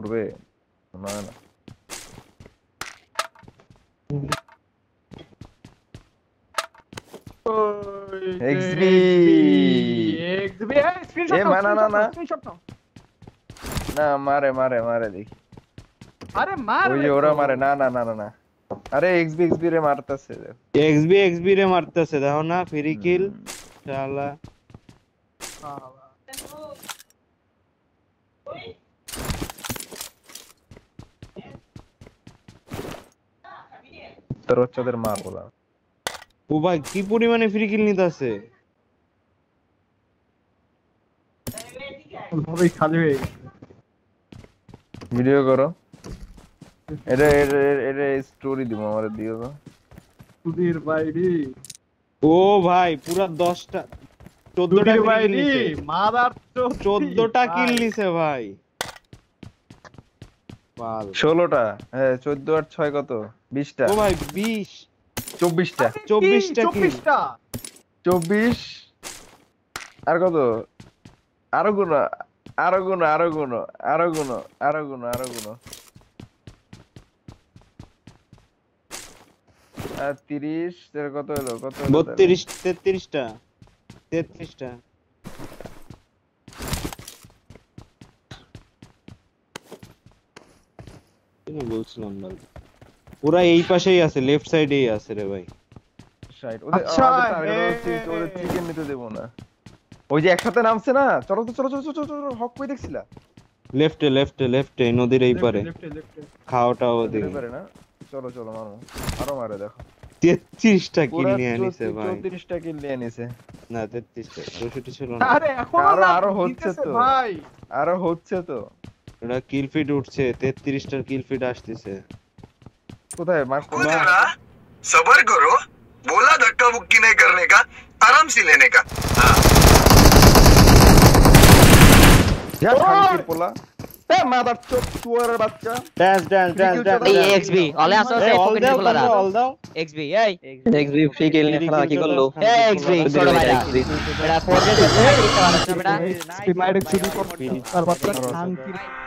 করবে না না এক্সবি স্ক্রিনশট নাও না মারে দেখি আরে মার ওই যে ওরা মারে না আরে এক্সবি রে মারতাছে এক্সবি রে মারতাছে দেখো না ফ্রি কিল শালা তোর হচ্ছদের মারবো না ও ভাই কি পরিমাণে ফ্রি কিল নিতাছে ভাই খালি হয়ে ভিডিও করো এটা স্টোরি দিব আমারে দিও তো সুধীর ভাইরি ও ভাই পুরা 10টা 14টা ভাইরি মাদার 14টা কিল নিছে ভাই পাল 16টা হ্যাঁ 14 আর 6 কত 20টা ও ভাই 20 24টা 24টা কিল 24 আর কত আরো গুণ আর 30 এর কত হলো 32 33টা কি বলছিলাম ভাই পুরা এই পাশেই আছে লেফট সাইডেই আছে রে ভাই সাইড ওদের চিকেন নিতে দেব না ওই যে একসাথে নামছে না চলো হক কই দেখছিলা লেফটে নদীর এই পারে খাওয়াটা ওদিকে পারে না চলো মারো আরো মারে দেখো 33টা কিল নিয়ে নিছে ভাই 34টা কিল নিয়ে নিছে না 33টা 64 ছিল না আরে এখন আরো হচ্ছে তো ভাই আরো হচ্ছে তো এটা কিল ফিড উঠছে 33টার কিল ফিড আসছে কোথায় মার सबर करो बोला धक्का मुक्की नहीं करने का आराम से लेने का যা খানকির পোলা এ মাদার চোদ চুয়ারের বাচ্চা ডান্স এই এক্সবি অলে আসো সে পকেট গুলো দাও অল দাও এক্সবি এই এক্সবি ফ্রি কিল নিয়ে খেলা কি করলো এই এক্সবি ছোট ভাইরা এটা ফোরজে দিতে পারছ না বেটা স্পিড মাইড শুরু কর আর বাচ্চা খান কি